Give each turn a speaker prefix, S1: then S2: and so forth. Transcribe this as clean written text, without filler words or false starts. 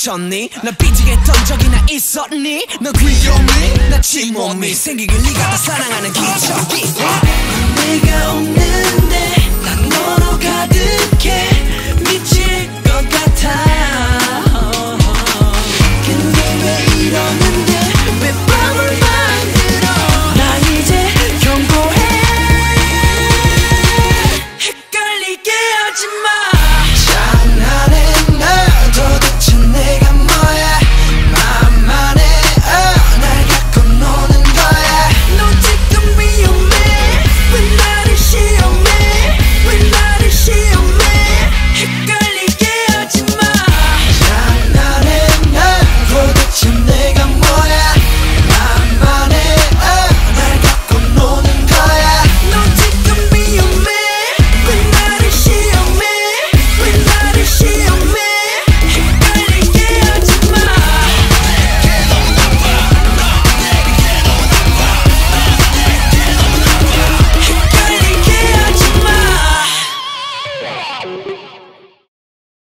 S1: 미쳤니? 나 삐지겠던 적이나 있었니? 너 귀여니? 나 침몸이 생기길 네가 다 사랑하는 기적이 내가 없는데 난 너로 가득해 미칠 것 같아 근데 왜 이러는데 왜 밤을 만들어 나 이제 경고해 헷갈리게 하지마
S2: Thank you.